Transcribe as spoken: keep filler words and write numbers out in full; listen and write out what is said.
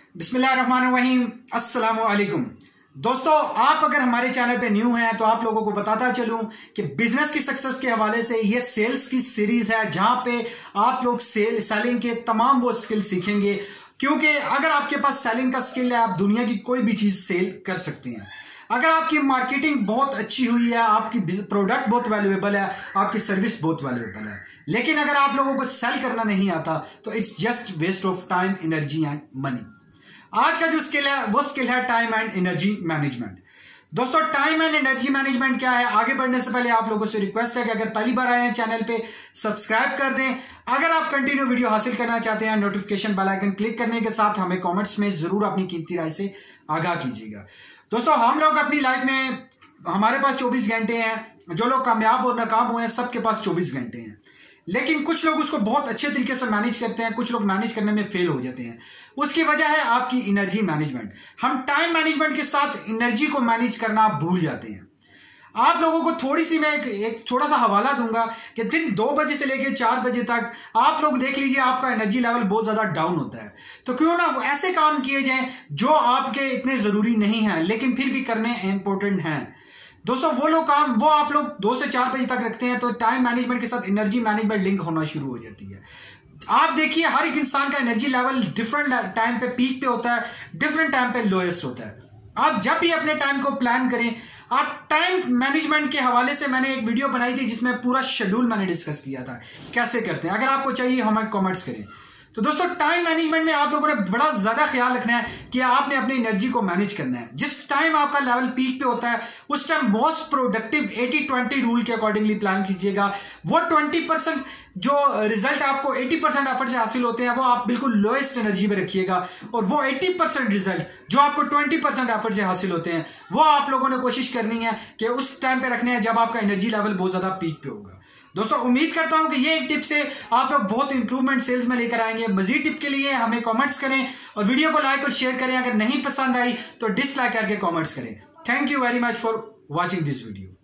बिस्मिल्लाहिर्रहमानिर्रहीम, अस्सलामु अलैकुम। दोस्तों, आप अगर हमारे चैनल पे न्यू हैं तो आप लोगों को बताता चलूं कि बिजनेस की सक्सेस के हवाले से ये सेल्स की सीरीज है जहां पे आप लोग सेल सेलिंग के तमाम वो स्किल सीखेंगे। क्योंकि अगर आपके पास सेलिंग का स्किल है, आप दुनिया की कोई भी चीज सेल कर सकते हैं। अगर आपकी मार्केटिंग बहुत अच्छी हुई है, आपकी प्रोडक्ट बहुत वैल्यूएबल है, आपकी सर्विस बहुत वैल्यूएबल है, लेकिन अगर आप लोगों को सेल करना नहीं आता तो it's just waste of time, energy and money. आज का जो स्किल है वो स्किल है टाइम एंड एनर्जी मैनेजमेंट। दोस्तों, टाइम एंड एनर्जी मैनेजमेंट क्या है? आगे बढ़ने से पहले आप लोगों से रिक्वेस्ट है कि अगर पहली बार आए हैं चैनल पे सब्सक्राइब कर दें। अगर आप कंटिन्यू वीडियो हासिल करना चाहते हैं, नोटिफिकेशन बेल आइकन क्लिक करने के साथ हमें कमेंट्स में जरूर अपनी कीमती राय से आगाह कीजिएगा। दोस्तों, हम लोग अपनी लाइफ में, हमारे पास चौबीस घंटे हैं। जो लोग कामयाब और नाकाम हुए हैं सबके पास चौबीस घंटे हैं, लेकिन कुछ लोग उसको बहुत अच्छे तरीके से मैनेज करते हैं, कुछ लोग मैनेज करने में फेल हो जाते हैं। उसकी वजह है आपकी एनर्जी मैनेजमेंट। हम टाइम मैनेजमेंट के साथ एनर्जी को मैनेज करना भूल जाते हैं। आप लोगों को थोड़ी सी मैं एक, एक थोड़ा सा हवाला दूंगा कि दिन दो बजे से लेकर चार बजे तक आप लोग देख लीजिए आपका एनर्जी लेवल बहुत ज्यादा डाउन होता है। तो क्यों ना ऐसे काम किए जाएं जो आपके इतने जरूरी नहीं हैं लेकिन फिर भी करने इंपॉर्टेंट हैं। दोस्तों, वो लोग काम वो आप लोग दो से चार बजे तक रखते हैं तो टाइम मैनेजमेंट के साथ एनर्जी मैनेजमेंट लिंक होना शुरू हो जाती है। आप देखिए, हर एक इंसान का एनर्जी लेवल डिफरेंट टाइम पे पीक पे होता है, डिफरेंट टाइम पे लोएस्ट होता है। आप जब भी अपने टाइम को प्लान करें, आप टाइम मैनेजमेंट के हवाले से मैंने एक वीडियो बनाई थी जिसमें पूरा शेड्यूल मैंने डिस्कस किया था कैसे करते हैं। अगर आपको चाहिए हमें कमेंट्स करें। तो दोस्तों, टाइम मैनेजमेंट में आप लोगों ने बड़ा ज्यादा ख्याल रखना है कि आपने अपनी एनर्जी को मैनेज करना है। जिस टाइम आपका लेवल पीक पे होता है उस time most productive eighty twenty rule के अकॉर्डिंगली प्लान कीजिएगा। वो ट्वेंटी परसेंट जो रिजल्ट आपको एटी परसेंट एफर्ट से हासिल होते हैं वो आप बिल्कुल लोएस्ट एनर्जी में रखिएगा, और वो एटी परसेंट रिजल्ट जो आपको ट्वेंटी परसेंट एफर्ट से हासिल होते हैं वो आप लोगों ने कोशिश करनी है कि उस टाइम पे रखने हैं जब आपका एनर्जी लेवल बहुत ज्यादा पीक पे होगा। दोस्तों, उम्मीद करता हूं कि ये एक टिप से आप लोग बहुत इंप्रूवमेंट सेल्स में लेकर आएंगे। मजीद टिप के लिए हमें कमेंट्स करें और वीडियो को लाइक और शेयर करें। अगर नहीं पसंद आई तो डिसलाइक करके कमेंट्स करें। Thank you very much for watching this video.